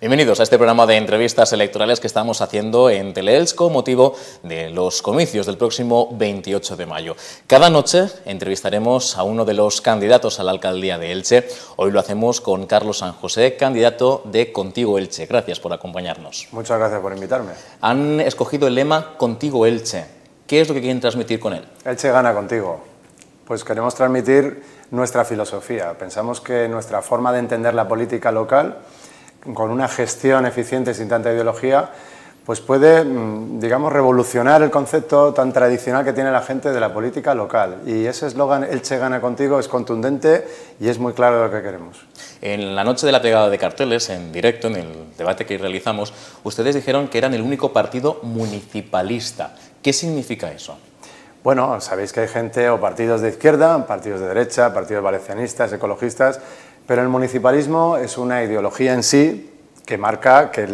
Bienvenidos a este programa de entrevistas electorales que estamos haciendo en Teleelch con motivo de los comicios del próximo 28 de mayo. Cada noche entrevistaremos a uno de los candidatos a la alcaldía de Elche. Hoy lo hacemos con Carlos San José, candidato de Contigo Elche. Gracias por acompañarnos. Muchas gracias por invitarme. Han escogido el lema Contigo Elche. ¿Qué es lo que quieren transmitir con él? Elche gana contigo. Pues queremos transmitir nuestra filosofía. Pensamos que nuestra forma de entender la política local, con una gestión eficiente sin tanta ideología, pues puede, digamos, revolucionar el concepto tan tradicional que tiene la gente de la política local. Y ese eslogan, Elche gana contigo, es contundente y es muy claro lo que queremos. En la noche de la pegada de carteles, en directo, en el debate que realizamos, ustedes dijeron que eran el único partido municipalista. ¿Qué significa eso? Bueno, sabéis que hay gente o partidos de izquierda, partidos de derecha, partidos valencianistas, ecologistas, pero el municipalismo es una ideología en sí que marca que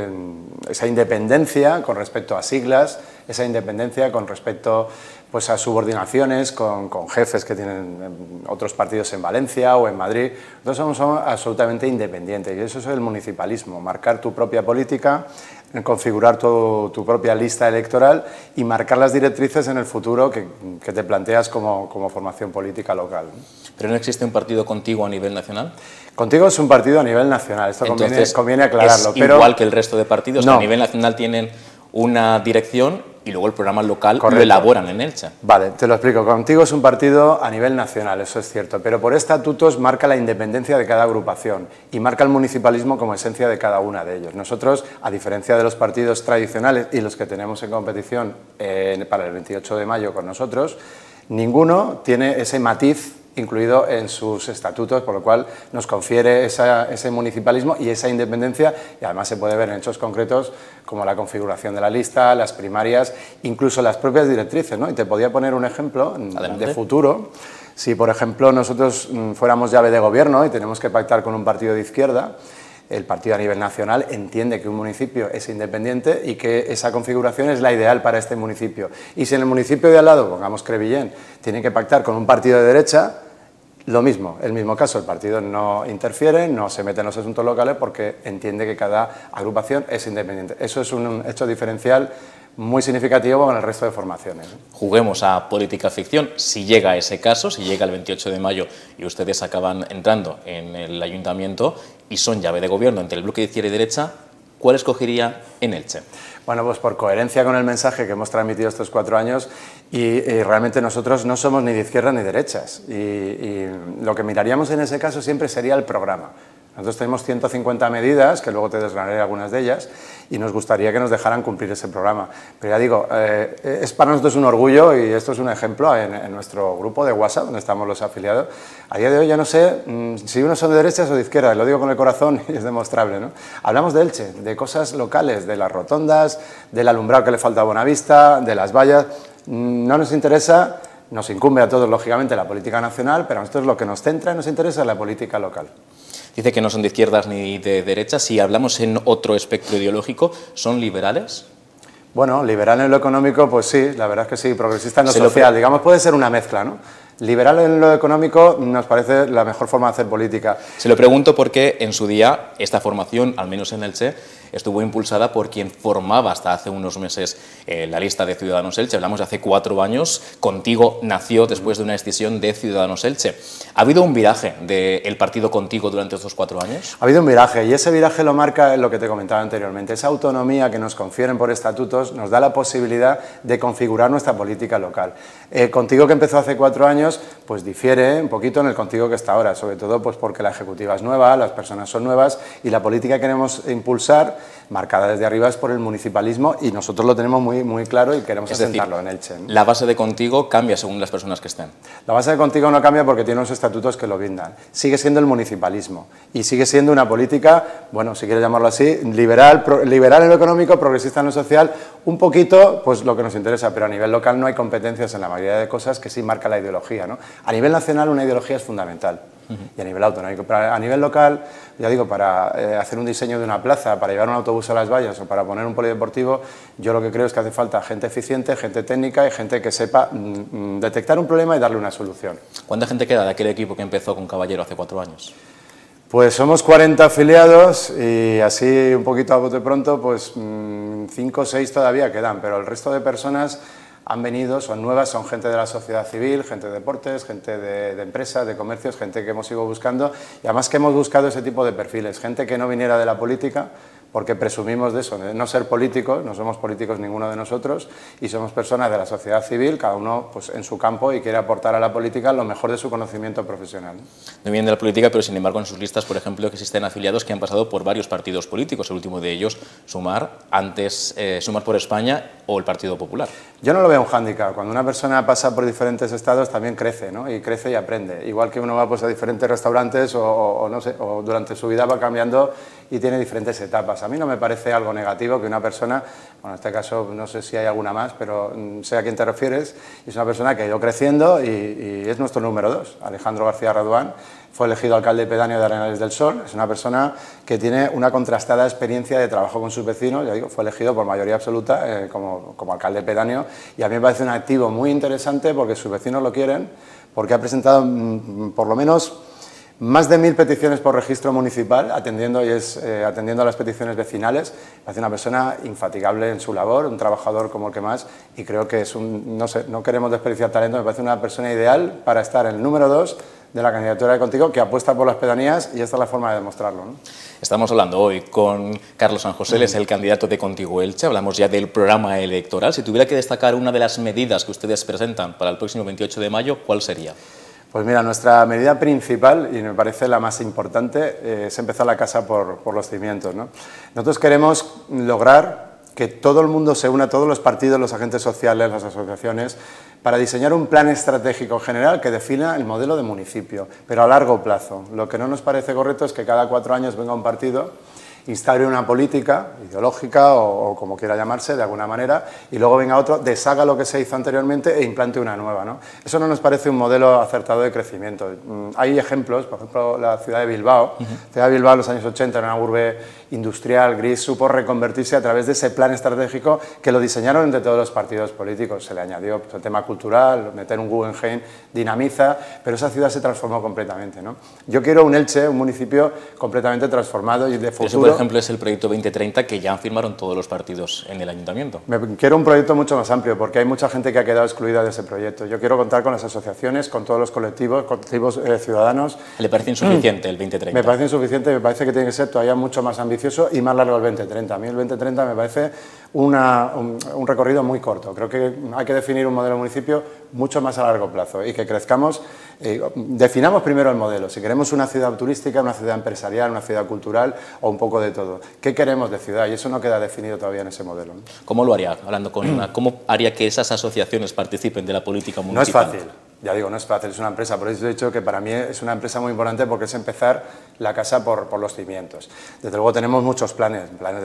esa independencia con respecto a siglas, esa independencia con respecto pues, a subordinaciones con jefes que tienen otros partidos en Valencia o en Madrid. Nosotros somos absolutamente independientes y eso es el municipalismo, marcar tu propia política, configurar tu propia lista electoral y marcar las directrices en el futuro que te planteas como formación política local. ¿Pero no existe un partido Contigo a nivel nacional? Contigo es un partido a nivel nacional, esto conviene aclararlo. ¿Es igual que el resto de partidos? No. Que a nivel nacional tienen una dirección y luego el programa local lo elaboran en Elche. Vale, te lo explico. Contigo es un partido a nivel nacional, eso es cierto, pero por estatutos marca la independencia de cada agrupación y marca el municipalismo como esencia de cada una de ellos. Nosotros, a diferencia de los partidos tradicionales y los que tenemos en competición para el 28 de mayo con nosotros, ninguno tiene ese matiz incluido en sus estatutos, por lo cual nos confiere ese municipalismo y esa independencia, y además se puede ver en hechos concretos como la configuración de la lista, las primarias, incluso las propias directrices, ¿no? Y te podía poner un ejemplo de futuro. Si, por ejemplo, nosotros fuéramos llave de gobierno y tenemos que pactar con un partido de izquierda, el partido a nivel nacional entiende que un municipio es independiente y que esa configuración es la ideal para este municipio. Y si en el municipio de al lado, pongamos Crevillent, tiene que pactar con un partido de derecha, lo mismo, el mismo caso, el partido no interfiere, no se mete en los asuntos locales porque entiende que cada agrupación es independiente. Eso es un hecho diferencial muy significativo con el resto de formaciones. Juguemos a política ficción. Si llega ese caso, si llega el 28 de mayo y ustedes acaban entrando en el ayuntamiento y son llave de gobierno entre el bloque de izquierda y derecha, ¿cuál escogería en Elche? Bueno, pues por coherencia con el mensaje que hemos transmitido estos 4 años y realmente nosotros no somos ni de izquierda ni de derechas y lo que miraríamos en ese caso siempre sería el programa. Nosotros tenemos 150 medidas, que luego te desgranaré algunas de ellas, y nos gustaría que nos dejaran cumplir ese programa. Pero ya digo, es para nosotros un orgullo, y esto es un ejemplo en nuestro grupo de WhatsApp, donde estamos los afiliados. A día de hoy ya no sé si unos son de derechas o de izquierdas, lo digo con el corazón y es demostrable, ¿no? Hablamos de Elche, de cosas locales, de las rotondas, del alumbrado que le falta a Bonavista, de las vallas. No nos interesa, nos incumbe a todos, lógicamente, la política nacional, pero a nosotros lo que nos centra y nos interesa es la política local. Dice que no son de izquierdas ni de derechas. Si hablamos en otro espectro ideológico, ¿son liberales? Bueno, liberal en lo económico, pues sí, la verdad es que sí, progresista en lo social, digamos, puede ser una mezcla, ¿no? Liberal en lo económico nos parece la mejor forma de hacer política. Se lo pregunto porque en su día esta formación, al menos en Elche, estuvo impulsada por quien formaba hasta hace unos meses la lista de Ciudadanos Elche. Hablamos de hace 4 años. Contigo nació después de una decisión de Ciudadanos Elche. ¿Ha habido un viraje del partido Contigo durante estos 4 años? Ha habido un viraje y ese viraje lo marca lo que te comentaba anteriormente. Esa autonomía que nos confieren por estatutos nos da la posibilidad de configurar nuestra política local. Contigo, que empezó hace 4 años, pues difiere un poquito en el Contigo que está ahora, sobre todo pues porque la ejecutiva es nueva, las personas son nuevas y la política que queremos impulsar, marcada desde arriba, es por el municipalismo y nosotros lo tenemos muy claro y queremos asentarlo en Elche, ¿no? La base de Contigo cambia según las personas que estén. La base de Contigo no cambia porque tiene unos estatutos que lo brindan. Sigue siendo el municipalismo y sigue siendo una política, bueno, si quieres llamarlo así, liberal en lo económico, progresista en lo social, un poquito pues lo que nos interesa, pero a nivel local no hay competencias en la mayoría de cosas que sí marca la ideología, ¿no? A nivel nacional una ideología es fundamental. Y a nivel autonómico. Pero a nivel local, ya digo, para hacer un diseño de una plaza, para llevar un autobús a las vallas o para poner un polideportivo, yo lo que creo es que hace falta gente eficiente, gente técnica y gente que sepa detectar un problema y darle una solución. ¿Cuánta gente queda de aquel equipo que empezó con Caballero hace 4 años? Pues somos 40 afiliados y así un poquito a bote pronto, pues 5 o 6 todavía quedan, pero el resto de personas han venido, son nuevas, son gente de la sociedad civil, gente de deportes, gente de empresas, de comercios, gente que hemos ido buscando y además que hemos buscado ese tipo de perfiles, gente que no viniera de la política, porque presumimos de eso, de no ser políticos, no somos políticos ninguno de nosotros y somos personas de la sociedad civil, cada uno pues, en su campo y quiere aportar a la política lo mejor de su conocimiento profesional. No vienen de la política, pero sin embargo en sus listas, por ejemplo, que existen afiliados que han pasado por varios partidos políticos, el último de ellos, Sumar, antes Sumar por España o el Partido Popular. Yo no lo veo un hándicap, cuando una persona pasa por diferentes estados también crece, ¿no? Y crece y aprende, igual que uno va pues, a diferentes restaurantes o no sé, o durante su vida va cambiando y tiene diferentes etapas. A mí no me parece algo negativo que una persona, bueno, en este caso no sé si hay alguna más, pero sé a quién te refieres, es una persona que ha ido creciendo y es nuestro número 2. Alejandro García Raduán fue elegido alcalde pedáneo de Arenales del Sol, es una persona que tiene una contrastada experiencia de trabajo con sus vecinos, ya digo, fue elegido por mayoría absoluta como alcalde pedáneo y a mí me parece un activo muy interesante porque sus vecinos lo quieren, porque ha presentado por lo menos más de 1000 peticiones por registro municipal, atendiendo a las peticiones vecinales. Parece una persona infatigable en su labor, un trabajador como el que más, y creo que es no sé, no queremos desperdiciar talento, me parece una persona ideal para estar en el número 2 de la candidatura de Contigo, que apuesta por las pedanías y esta es la forma de demostrarlo, ¿no? Estamos hablando hoy con Carlos San José, él es el candidato de Contigo Elche, hablamos ya del programa electoral. Si tuviera que destacar una de las medidas que ustedes presentan para el próximo 28 de mayo, ¿cuál sería? Pues mira, nuestra medida principal, y me parece la más importante, es empezar la casa por los cimientos, ¿no? Nosotros queremos lograr que todo el mundo se una, todos los partidos, los agentes sociales, las asociaciones, para diseñar un plan estratégico general que defina el modelo de municipio, pero a largo plazo. Lo que no nos parece correcto es que cada 4 años venga un partido, instaure una política ideológica o como quiera llamarse, de alguna manera, y luego venga otro, deshaga lo que se hizo anteriormente e implante una nueva, ¿no? Eso no nos parece un modelo acertado de crecimiento. Hay ejemplos, por ejemplo, la ciudad de Bilbao. La ciudad de Bilbao en los años 80 era una urbe industrial, gris, supo reconvertirse a través de ese plan estratégico que lo diseñaron entre todos los partidos políticos. Se le añadió pues, el tema cultural, meter un Guggenheim dinamiza, pero esa ciudad se transformó completamente, ¿no? Yo quiero un Elche, un municipio completamente transformado y de futuro. Por ejemplo, es el proyecto 2030 que ya firmaron todos los partidos en el ayuntamiento. Quiero un proyecto mucho más amplio porque hay mucha gente que ha quedado excluida de ese proyecto. Yo quiero contar con las asociaciones, con todos los colectivos ciudadanos. ¿Le parece insuficiente el 2030? Me parece insuficiente, me parece que tiene que ser todavía mucho más ambicioso y más largo el 2030. A mí el 2030 me parece un recorrido muy corto. Creo que hay que definir un modelo de municipio mucho más a largo plazo y que crezcamos, definamos primero el modelo. Si queremos una ciudad turística, una ciudad empresarial, una ciudad cultural o un poco de todo. ¿Qué queremos de ciudad? Y eso no queda definido todavía en ese modelo, ¿no? ¿Cómo lo haría? Hablando con ¿cómo haría que esas asociaciones participen de la política municipal? No es fácil. Ya digo, no es fácil, es una empresa, por eso he dicho que para mí es una empresa muy importante porque es empezar la casa por los cimientos. Desde luego tenemos muchos planes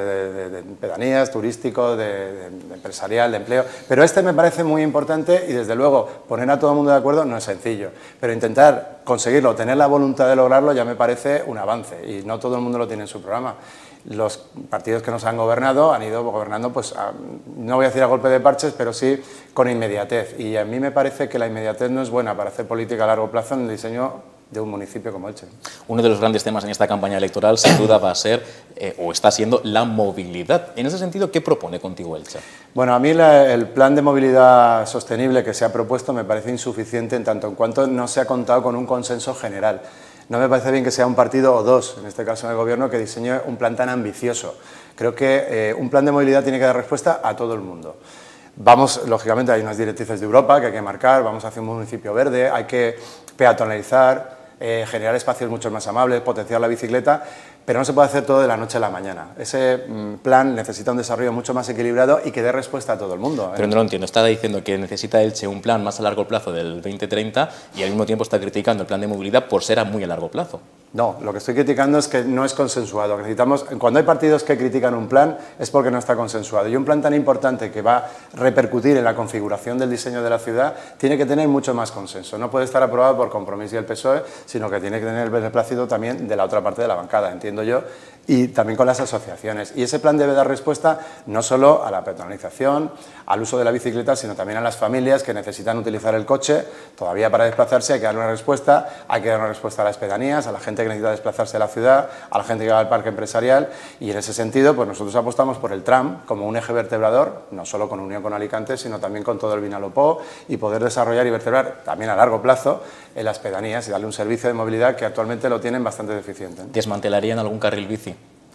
de pedanías, turístico, de empresarial, de empleo, pero este me parece muy importante y desde luego poner a todo el mundo de acuerdo no es sencillo, pero intentar conseguirlo, tener la voluntad de lograrlo ya me parece un avance y no todo el mundo lo tiene en su programa. Los partidos que nos han gobernado han ido gobernando, pues, no voy a decir a golpe de parches, pero sí con inmediatez. Y a mí me parece que la inmediatez no es buena para hacer política a largo plazo en el diseño de un municipio como Elche. Uno de los grandes temas en esta campaña electoral, sin duda, va a ser, o está siendo, la movilidad. En ese sentido, ¿qué propone Contigo Elche? Bueno, a mí el plan de movilidad sostenible que se ha propuesto me parece insuficiente en tanto en cuanto no se ha contado con un consenso general. No me parece bien que sea un partido o dos, en este caso en el Gobierno, que diseñe un plan tan ambicioso. Creo que un plan de movilidad tiene que dar respuesta a todo el mundo. Vamos, lógicamente, hay unas directrices de Europa que hay que marcar, vamos hacia un municipio verde, hay que peatonalizar, generar espacios mucho más amables, potenciar la bicicleta, pero no se puede hacer todo de la noche a la mañana. Ese plan necesita un desarrollo mucho más equilibrado y que dé respuesta a todo el mundo. Pero no lo entiendo, está diciendo que necesita Elche un plan más a largo plazo del 2030 y al mismo tiempo está criticando el plan de movilidad por ser a muy a largo plazo. No, lo que estoy criticando es que no es consensuado. Cuando hay partidos que critican un plan es porque no está consensuado. Y un plan tan importante que va a repercutir en la configuración del diseño de la ciudad tiene que tener mucho más consenso. No puede estar aprobado por Compromís y el PSOE, sino que tiene que tener el beneplácito también de la otra parte de la bancada, entiendo yo, y también con las asociaciones. Y ese plan debe dar respuesta no solo a la peatonalización, al uso de la bicicleta, sino también a las familias que necesitan utilizar el coche. Todavía para desplazarse hay que dar una respuesta, hay que dar una respuesta a las pedanías, a la gente gente que necesita desplazarse de la ciudad, a la gente que va al parque empresarial, y en ese sentido pues nosotros apostamos por el tram como un eje vertebrador, no solo con unión con Alicante, sino también con todo el Vinalopó, y poder desarrollar y vertebrar también a largo plazo en las pedanías y darle un servicio de movilidad que actualmente lo tienen bastante deficiente. ¿Desmantelarían algún carril bici?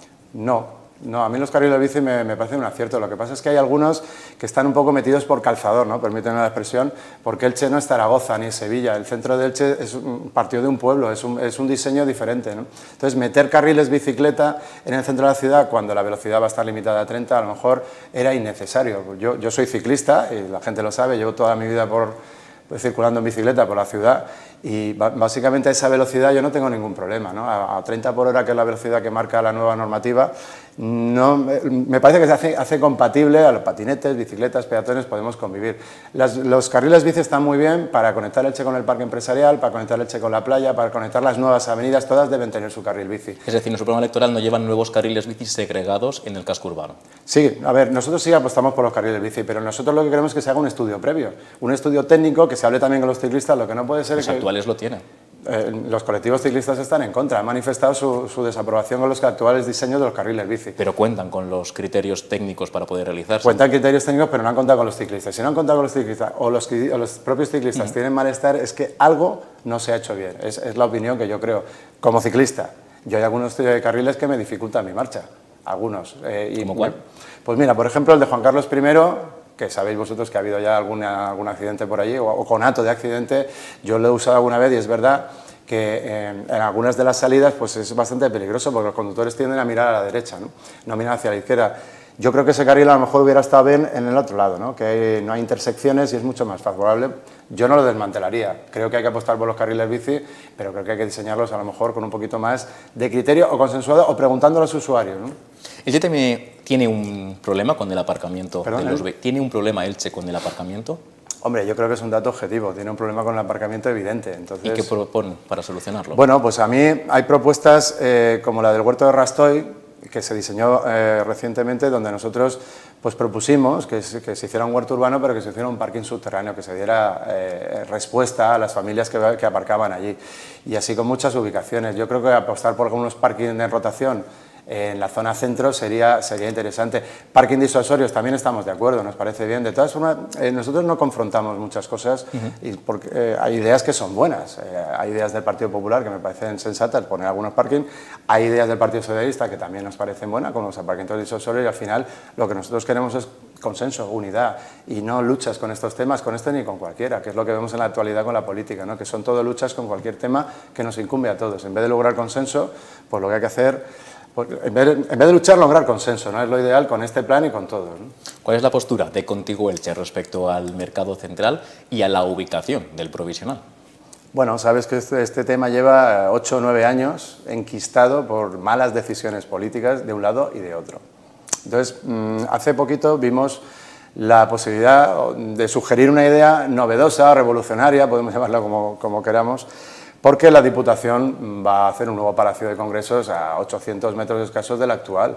No, a mí los carriles bici me parecen un acierto. Lo que pasa es que hay algunos que están un poco metidos por calzador, ¿no? Permítanme la expresión, porque Elche no es Zaragoza ni es Sevilla. El centro de Elche es partido de un pueblo, es un diseño diferente, ¿no? Entonces, meter carriles bicicleta en el centro de la ciudad cuando la velocidad va a estar limitada a 30, a lo mejor era innecesario. Yo soy ciclista, y la gente lo sabe, llevo toda mi vida circulando en bicicleta por la ciudad, y básicamente a esa velocidad yo no tengo ningún problema, ¿no? A 30 por hora, que es la velocidad que marca la nueva normativa, no, me parece que se hace compatible a los patinetes, bicicletas, peatones, podemos convivir. Los carriles bici están muy bien para conectar Elche con el parque empresarial, para conectar Elche con la playa, para conectar las nuevas avenidas, todas deben tener su carril bici. Es decir, nuestro programa electoral no llevan nuevos carriles bici segregados en el casco urbano. Sí, a ver, nosotros sí apostamos por los carriles bici, pero nosotros lo que queremos es que se haga un estudio previo, un estudio técnico, que se hable también con los ciclistas. Lo que no puede ser es que... Los actuales lo tienen. Los colectivos ciclistas están en contra, han manifestado su desaprobación con los actuales diseños de los carriles bici. Pero cuentan con los criterios técnicos para poder realizarse. Cuentan criterios técnicos, pero no han contado con los ciclistas. Si no han contado con los ciclistas o los propios ciclistas tienen malestar, es que algo no se ha hecho bien. Es la opinión que yo creo. Como ciclista, yo hay algunos carriles que me dificultan mi marcha. Algunos. ¿Cómo cuál? Pues mira, por ejemplo, el de Juan Carlos I, que sabéis vosotros que ha habido ya algún accidente por allí, o conato de accidente. Yo lo he usado alguna vez y es verdad que en algunas de las salidas pues es bastante peligroso, porque los conductores tienden a mirar a la derecha, no miran hacia la izquierda. Yo creo que ese carril a lo mejor hubiera estado bien en el otro lado, ¿no? Que no hay intersecciones y es mucho más favorable. Yo no lo desmantelaría, creo que hay que apostar por los carriles bici, pero creo que hay que diseñarlos a lo mejor con un poquito más de criterio, o consensuado, o preguntando a los usuarios, ¿no? ¿Elche tiene un problema con el aparcamiento? ¿Tiene un problema Elche con el aparcamiento? Hombre, yo creo que es un dato objetivo, tiene un problema con el aparcamiento evidente. Entonces, ¿y qué proponen para solucionarlo? Bueno, pues a mí hay propuestas como la del Huerto de Rastoy, que se diseñó recientemente, donde nosotros pues propusimos que se hiciera un huerto urbano, pero que se hiciera un parking subterráneo, que se diera respuesta a las familias que aparcaban allí. Y así con muchas ubicaciones. Yo creo que apostar por algunos parkings en rotación en la zona centro sería interesante. Parking disuasorios también estamos de acuerdo, nos parece bien. De todas formas, nosotros no confrontamos muchas cosas, y porque hay ideas que son buenas. Hay ideas del Partido Popular que me parecen sensatas, poner algunos parking. Hay ideas del Partido Socialista que también nos parecen buenas, como los aparcamientos disuasorios, y al final lo que nosotros queremos es consenso, unidad, y no luchas con estos temas, con este ni con cualquiera, que es lo que vemos en la actualidad con la política, ¿no? Que son todo luchas con cualquier tema que nos incumbe a todos. En vez de lograr consenso, pues lo que hay que hacer... En vez de luchar, lograr consenso, ¿no? Es lo ideal con este plan y con todos, ¿no? ¿Cuál es la postura de Contigo Elche respecto al mercado central y a la ubicación del provisional? Bueno, sabes que este tema lleva 8 o 9 años enquistado por malas decisiones políticas de un lado y de otro. Entonces, hace poquito vimos la posibilidad de sugerir una idea novedosa, revolucionaria, podemos llamarla como queramos, porque la Diputación va a hacer un nuevo Palacio de Congresos a 800 metros escasos del actual.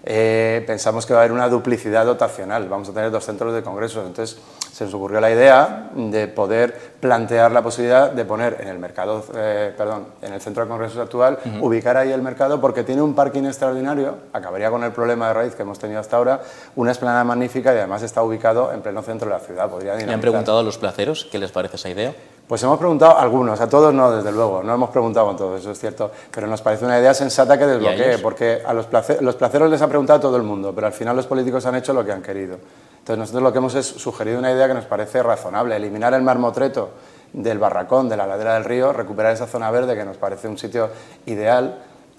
Pensamos que va a haber una duplicidad dotacional, vamos a tener 2 centros de congresos, entonces se nos ocurrió la idea de poder plantear la posibilidad de poner en el mercado, en el centro de congresos actual, ubicar ahí el mercado, porque tiene un parking extraordinario, acabaría con el problema de raíz que hemos tenido hasta ahora, una explanada magnífica, y además está ubicado en pleno centro de la ciudad. Podría dinamizar. ¿Le han preguntado a los placeros qué les parece esa idea? Pues hemos preguntado a algunos, a todos no, desde luego, no hemos preguntado a todos, eso es cierto, pero nos parece una idea sensata que desbloquee, porque a los placeros les ha preguntado a todo el mundo, pero al final los políticos han hecho lo que han querido. Entonces nosotros lo que hemos es sugerido una idea que nos parece razonable, eliminar el marmotreto del barracón, de la ladera del río, recuperar esa zona verde, que nos parece un sitio ideal.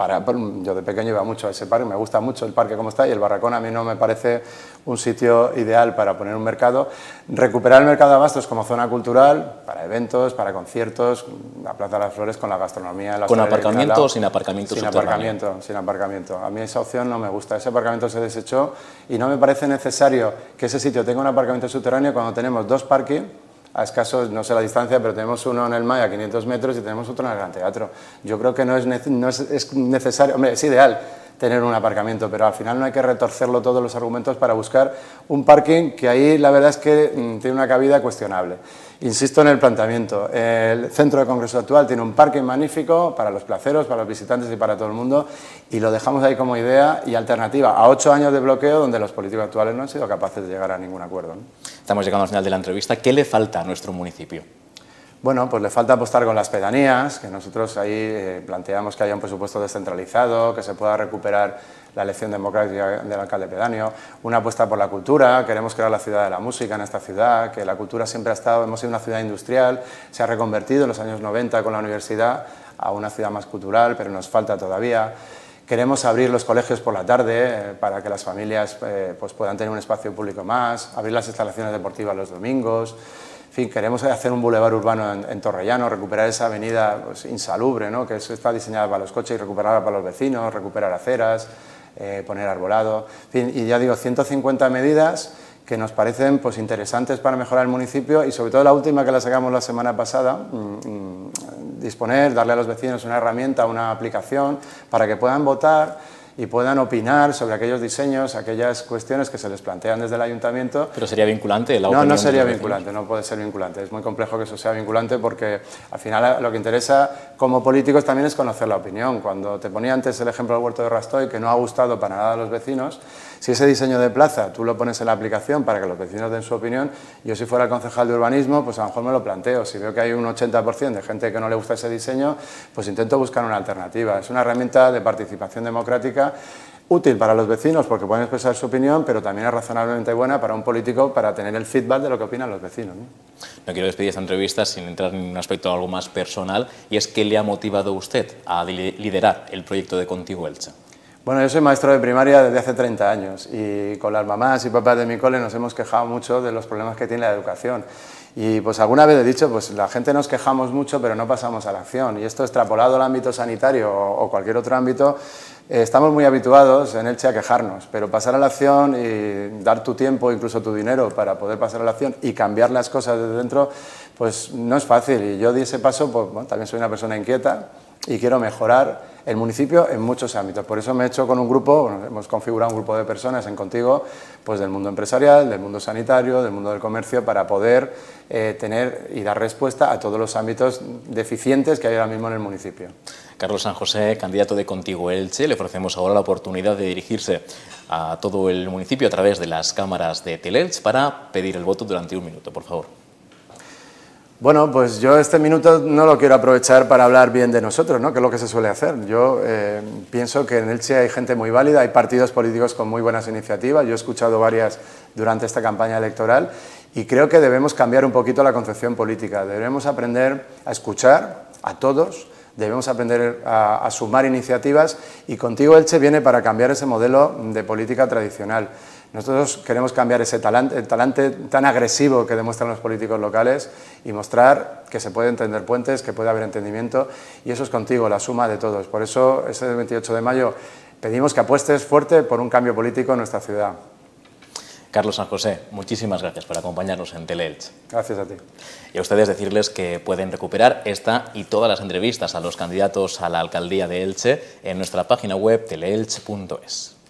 Yo de pequeño iba mucho a ese parque, me gusta mucho el parque como está, y el barracón a mí no me parece un sitio ideal para poner un mercado. Recuperar el mercado de abastos como zona cultural, para eventos, para conciertos, la Plaza de las Flores con la gastronomía. ¿Con aparcamiento o sin aparcamiento subterráneo? Sin aparcamiento. A mí esa opción no me gusta, ese aparcamiento se desechó, y no me parece necesario que ese sitio tenga un aparcamiento subterráneo cuando tenemos 2 parkings a escasos, no sé la distancia, pero tenemos uno en el MAI a 500 metros y tenemos otro en el Gran Teatro. Yo creo que no es necesario, hombre, es ideal tener un aparcamiento, pero al final no hay que retorcerlo todos los argumentos para buscar un parking que ahí la verdad es que tiene una cabida cuestionable. Insisto en el planteamiento, el centro de congreso actual tiene un parking magnífico para los placeros, para los visitantes y para todo el mundo, y lo dejamos ahí como idea y alternativa a 8 años de bloqueo donde los políticos actuales no han sido capaces de llegar a ningún acuerdo, ¿no? Estamos llegando al final de la entrevista. ¿Qué le falta a nuestro municipio? Bueno, pues le falta apostar con las pedanías, que nosotros ahí planteamos que haya un presupuesto descentralizado, que se pueda recuperar la elección democrática del alcalde pedáneo, una apuesta por la cultura, queremos crear la ciudad de la música en esta ciudad, que la cultura siempre ha estado, hemos sido una ciudad industrial, se ha reconvertido en los años 90 con la universidad a una ciudad más cultural, pero nos falta todavía. Queremos abrir los colegios por la tarde para que las familias pues puedan tener un espacio público más, abrir las instalaciones deportivas los domingos. En fin, queremos hacer un bulevar urbano en Torrellano, recuperar esa avenida pues, insalubre, ¿no? Que está diseñada para los coches y recuperarla para los vecinos, recuperar aceras, poner arbolado. En fin, y ya digo, 150 medidas que nos parecen pues, interesantes para mejorar el municipio y sobre todo la última que la sacamos la semana pasada, disponer, darle a los vecinos una herramienta, una aplicación para que puedan votar y puedan opinar sobre aquellos diseños, aquellas cuestiones que se les plantean desde el ayuntamiento. ¿Pero sería vinculante la opinión? No, no sería de vinculante, no puede ser vinculante. Es muy complejo que eso sea vinculante porque al final lo que interesa como políticos también es conocer la opinión. Cuando te ponía antes el ejemplo del huerto de Rastoy, que no ha gustado para nada a los vecinos, si ese diseño de plaza tú lo pones en la aplicación para que los vecinos den su opinión, yo si fuera el concejal de urbanismo, pues a lo mejor me lo planteo. Si veo que hay un 80% de gente que no le gusta ese diseño, pues intento buscar una alternativa. Es una herramienta de participación democrática útil para los vecinos porque pueden expresar su opinión, pero también es razonablemente buena para un político para tener el feedback de lo que opinan los vecinos, ¿no? No quiero despedir esta entrevista sin entrar en un aspecto algo más personal, y es ¿qué le ha motivado usted a liderar el proyecto de Contigo Elche? Bueno, yo soy maestro de primaria desde hace 30 años y con las mamás y papás de mi cole nos hemos quejado mucho de los problemas que tiene la educación. Y pues alguna vez he dicho, pues la gente nos quejamos mucho pero no pasamos a la acción, y esto extrapolado al ámbito sanitario o cualquier otro ámbito, estamos muy habituados en Elche a quejarnos, pero pasar a la acción y dar tu tiempo, incluso tu dinero para poder pasar a la acción y cambiar las cosas desde dentro, pues no es fácil, y yo di ese paso, pues bueno, también soy una persona inquieta y quiero mejorar el municipio en muchos ámbitos. Por eso me he hecho con un grupo, bueno, hemos configurado un grupo de personas en Contigo, pues del mundo empresarial, del mundo sanitario, del mundo del comercio, para poder tener y dar respuesta a todos los ámbitos deficientes que hay ahora mismo en el municipio. Carlos San José, candidato de Contigo Elche, le ofrecemos ahora la oportunidad de dirigirse a todo el municipio a través de las cámaras de Teleelch para pedir el voto durante un minuto, por favor. Bueno, pues yo este minuto no lo quiero aprovechar para hablar bien de nosotros, ¿no? Que es lo que se suele hacer. Yo pienso que en Elche hay gente muy válida, hay partidos políticos con muy buenas iniciativas, yo he escuchado varias durante esta campaña electoral y creo que debemos cambiar un poquito la concepción política, debemos aprender a escuchar a todos, debemos aprender a sumar iniciativas y Contigo Elche viene para cambiar ese modelo de política tradicional. Nosotros queremos cambiar ese talante tan agresivo que demuestran los políticos locales y mostrar que se puede entender puentes, que puede haber entendimiento, y eso es Contigo, la suma de todos. Por eso, ese 28 de mayo, pedimos que apuestes fuerte por un cambio político en nuestra ciudad. Carlos San José, muchísimas gracias por acompañarnos en Teleelch. Gracias a ti. Y a ustedes decirles que pueden recuperar esta y todas las entrevistas a los candidatos a la alcaldía de Elche en nuestra página web teleelch.es.